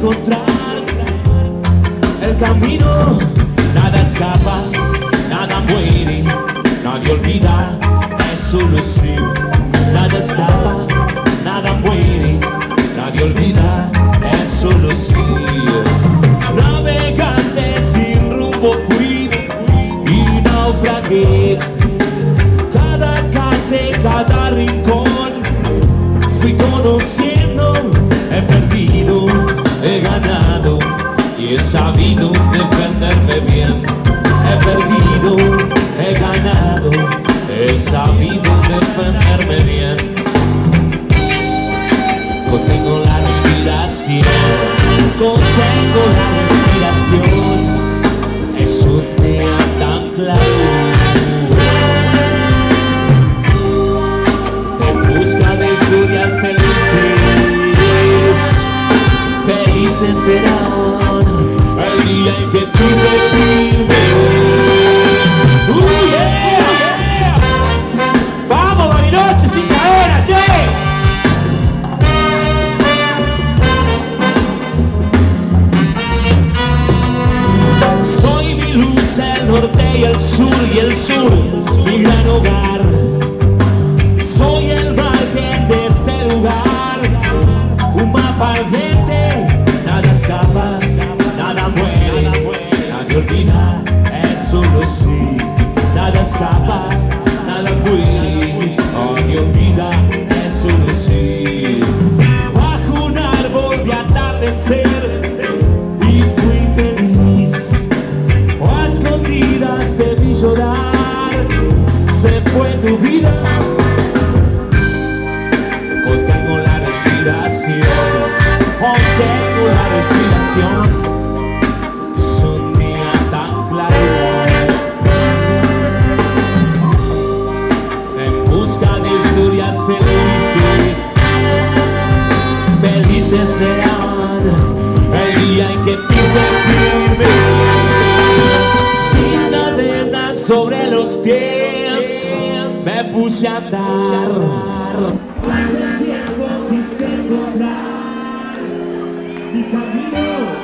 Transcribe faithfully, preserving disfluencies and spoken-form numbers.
encontrar el camino. Nada escapa, nada muere, nadie olvida, es solo sí. Nada escapa, nada muere, nadie olvida, es solo sí. Navegante sin rumbo fui y naufragué. Cada casa y cada rincón fui conociendo. He perdido, he ganado y he sabido defenderme bien. He perdido, he ganado, he sabido defenderme bien. Contengo la respiración, contengo la respiración. Es un día tan claro, en busca de historias felices. Felices serán el día en que pise firme. Uh, yeah, yeah. Vamos, Bariloche, sin cadera, che. Soy mi luz, el norte y el sur, y el sur mi gran hogar. Soy el margen de este lugar, un mapa ardiente. Nada escapa, nada muere, nadie olvida, es solo sí. Nada escapa, nada muere, nadie olvida, es solo sí. Bajo un árbol de atardecer y fui feliz, o a escondidas te vi llorar. Se fue tu vida. Contengo la respiración, contengo la respiración. Es un día tan claro, en busca de historias felices. Felices serán el día en que pise firme. Sin cadenas sobre los pies me puse a andar. Hace tiempo quise encontrar mi camino.